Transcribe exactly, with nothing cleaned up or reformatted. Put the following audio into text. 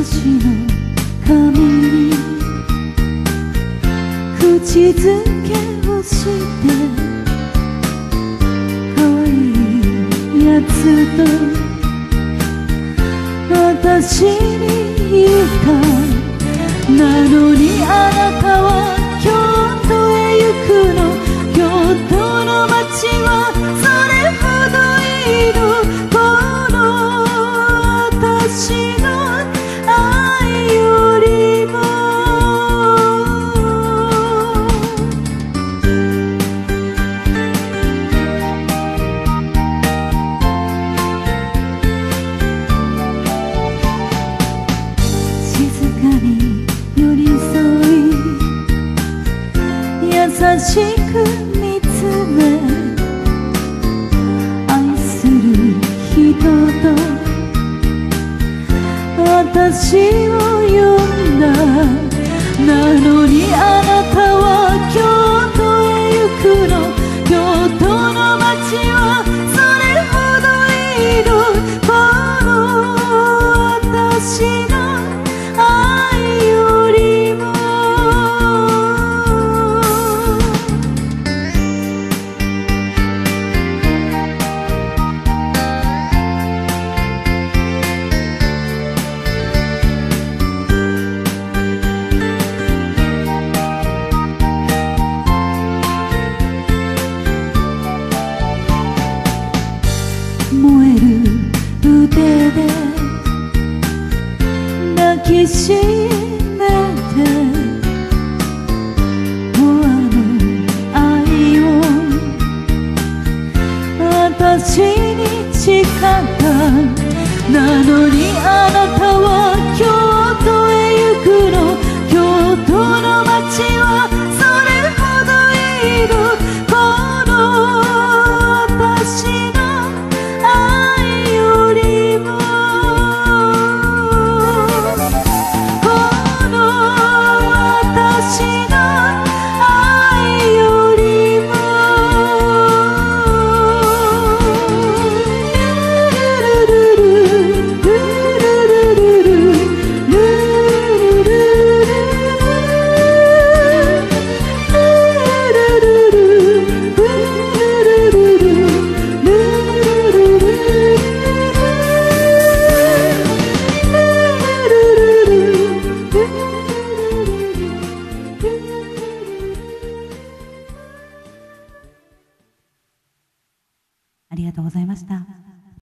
私の髪に口づけをして可愛いやつと私に言ったなのにあなたは京都へ行くの京都の街はそれほどいいのこの私の愛よりも静かに寄り添い優しく見つめ愛する人と私を呼んだなのにあなたは京都へ行くの京都の街はそれほどいいのこの私の愛よりも燃える腕で抱きしめてもうあの愛を私に誓ったなのにあなたは京都へ行くの京都の街はそれほどいいのこの私の愛よりもこの私の愛よりもありがとうございました。